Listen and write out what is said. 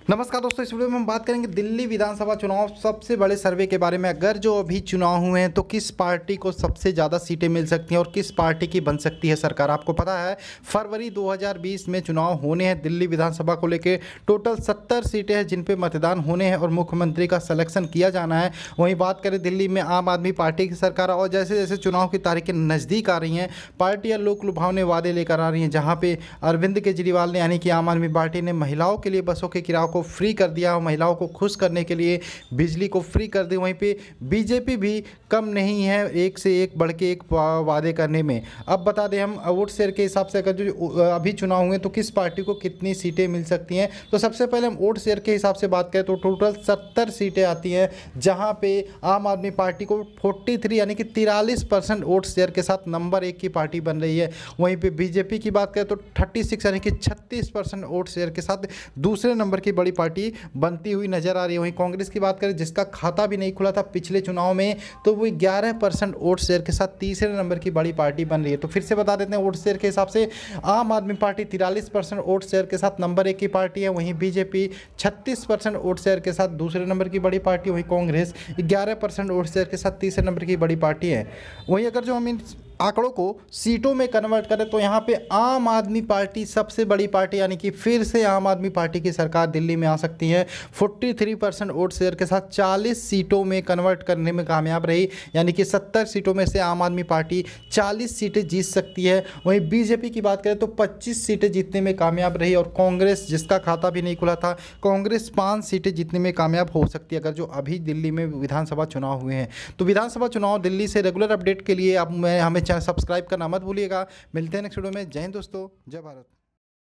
नमस्कार दोस्तों, इस वीडियो में हम बात करेंगे दिल्ली विधानसभा चुनाव सबसे बड़े सर्वे के बारे में। अगर जो अभी चुनाव हुए हैं तो किस पार्टी को सबसे ज़्यादा सीटें मिल सकती हैं और किस पार्टी की बन सकती है सरकार। आपको पता है फरवरी 2020 में चुनाव होने हैं दिल्ली विधानसभा को लेकर। टोटल 70 सीटें हैं जिन पे मतदान होने हैं और मुख्यमंत्री का सिलेक्शन किया जाना है। वहीं बात करें दिल्ली में आम आदमी पार्टी की सरकार, और जैसे जैसे चुनाव की तारीखें नज़दीक आ रही हैं पार्टियाँ लोक लुभावने वादे लेकर आ रही हैं। जहाँ पे अरविंद केजरीवाल ने यानी कि आम आदमी पार्टी ने महिलाओं के लिए बसों के किराए को फ्री कर दिया, महिलाओं को खुश करने के लिए बिजली को फ्री कर दी। वहीं पे बीजेपी भी कम नहीं है, एक से एक बढ़ के एक वादे करने में। अब बता दें हम वोट शेयर के हिसाब से, अगर जो अभी चुनाव हुए तो किस पार्टी को कितनी सीटें मिल सकती हैं। तो सबसे पहले हम वोट शेयर के हिसाब से बात करें तो टोटल 70 सीटें आती हैं, जहां पे आम आदमी पार्टी को 43 यानी कि 43% वोट शेयर के साथ नंबर 1 की पार्टी बन रही है। वहीं पे बीजेपी की बात करें तो 36 यानी कि 36% वोट शेयर के साथ दूसरे नंबर की बड़ी पार्टी बनती हुई नजर आ रही है। वहीं कांग्रेस की बात करें जिसका खाता भी नहीं खुला था पिछले चुनाव में, तो वो 11% वोट शेयर के साथ तीसरे नंबर की बड़ी पार्टी बन रही है। तो फिर से बता देते हैं वोट शेयर के हिसाब से आम आदमी पार्टी 43% वोट शेयर के साथ नंबर 1 की पार्टी है। वहीं बीजेपी 36% वोट शेयर के साथ दूसरे नंबर की बड़ी पार्टी। वहीं कांग्रेस 11% वोट शेयर के साथ तीसरे नंबर की बड़ी पार्टी है। वहीं अगर जो हम इन आंकड़ों को सीटों में कन्वर्ट करें तो यहाँ पे आम आदमी पार्टी सबसे बड़ी पार्टी, यानी कि फिर से आम आदमी पार्टी की सरकार दिल्ली में आ सकती है। 43% वोट शेयर के साथ 40 सीटों में कन्वर्ट करने में कामयाब रही, यानी कि 70 सीटों में से आम आदमी पार्टी 40 सीटें जीत सकती है। वहीं बीजेपी की बात करें तो 25 सीटें जीतने में कामयाब रही, और कांग्रेस जिसका खाता भी नहीं खुला था, कांग्रेस 5 सीटें जीतने में कामयाब हो सकती है अगर जो अभी दिल्ली में विधानसभा चुनाव हुए हैं। तो विधानसभा चुनाव दिल्ली से रेगुलर अपडेट के लिए अब हमें चैनल सब्सक्राइब करना मत भूलिएगा। मिलते हैं नेक्स्ट वीडियो में। जय हिंद दोस्तों, जय भारत।